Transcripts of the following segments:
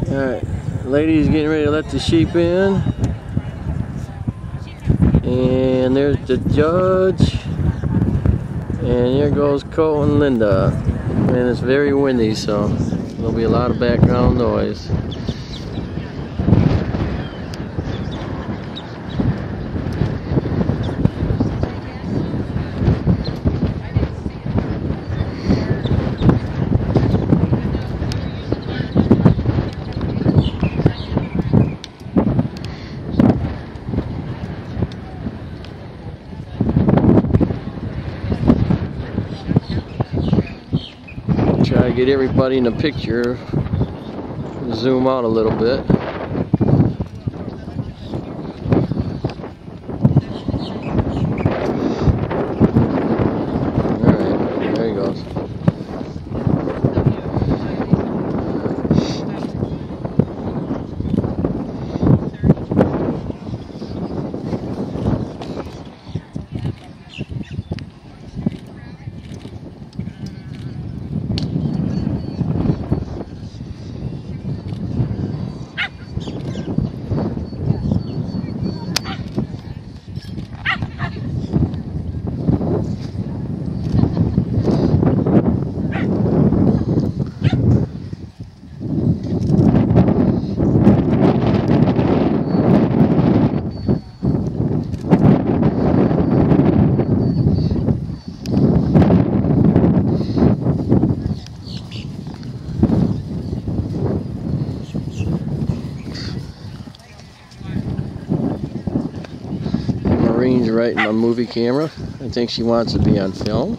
Alright, lady's getting ready to let the sheep in. And there's the judge. And here goes Colt and Linda. And it's very windy, so there'll be a lot of background noise. Try to get everybody in the picture. Zoom out a little bit. Alright, there he goes. Marine's right in my movie camera. I think she wants to be on film.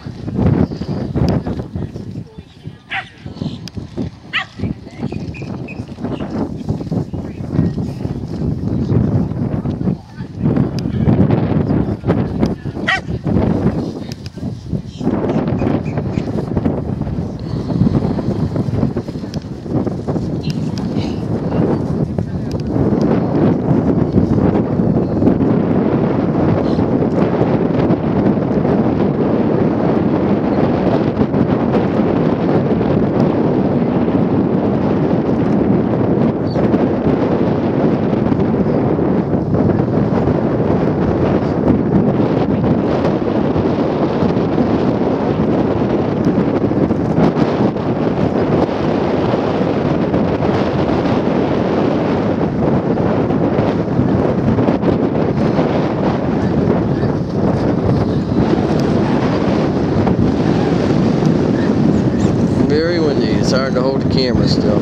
Very windy. It's hard to hold the camera still.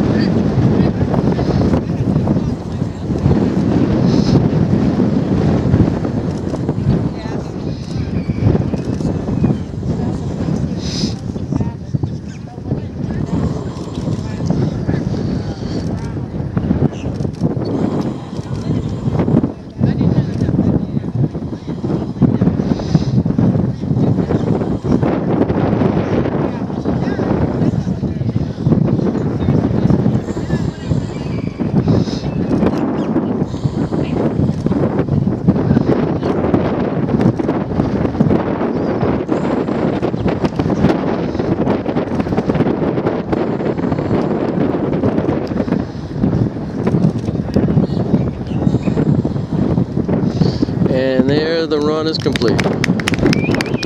And there the run is complete.